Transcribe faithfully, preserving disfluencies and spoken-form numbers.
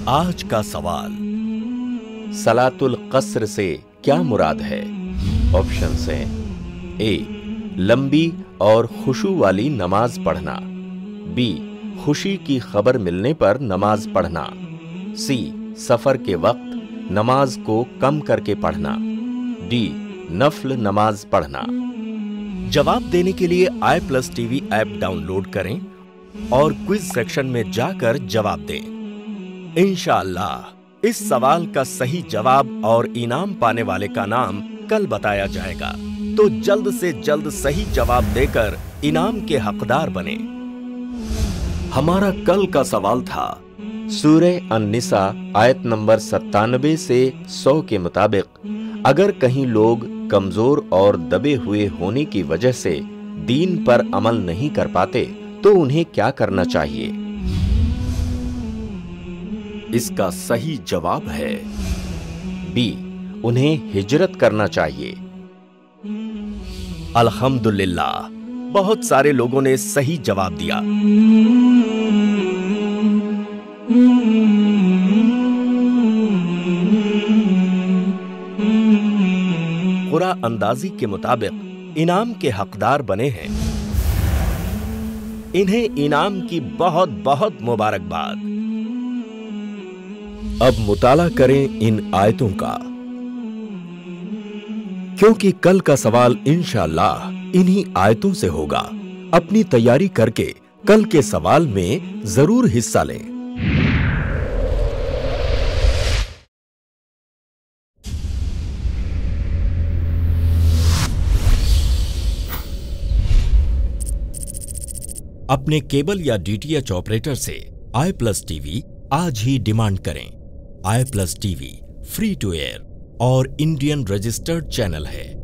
आज का सवाल, सलातुल क़स्र से क्या मुराद है? ऑप्शंस हैं ए लंबी और खुशू वाली नमाज पढ़ना, बी खुशी की खबर मिलने पर नमाज पढ़ना, सी सफर के वक्त नमाज को कम करके पढ़ना, डी नफल नमाज पढ़ना। जवाब देने के लिए I plus TV app download करें और क्विज सेक्शन में जाकर जवाब दें। इंशाअल्लाह इस सवाल का सही जवाब और इनाम पाने वाले का नाम कल बताया जाएगा, तो जल्द से जल्द सही जवाब देकर इनाम के हकदार बने। हमारा कल का सवाल था, सूरह अन-निसा आयत नंबर सत्तानबे से सौ के मुताबिक अगर कहीं लोग कमजोर और दबे हुए होने की वजह से दीन पर अमल नहीं कर पाते तो उन्हें क्या करना चाहिए? इसका सही जवाब है बी उन्हें हिजरत करना चाहिए। अल्हम्दुलिल्लाह, बहुत सारे लोगों ने सही जवाब दिया। कुरा अंदाजी के मुताबिक इनाम के हकदार बने हैं। इन्हें इनाम की बहुत बहुत मुबारकबाद। अब मुताला करें इन आयतों का, क्योंकि कल का सवाल इंशाअल्लाह इन्हीं आयतों से होगा। अपनी तैयारी करके कल के सवाल में जरूर हिस्सा लें। अपने केबल या डीटीएच ऑपरेटर से आई प्लस टीवी आज ही डिमांड करें। I plus TV free to air और इंडियन रजिस्टर्ड चैनल है।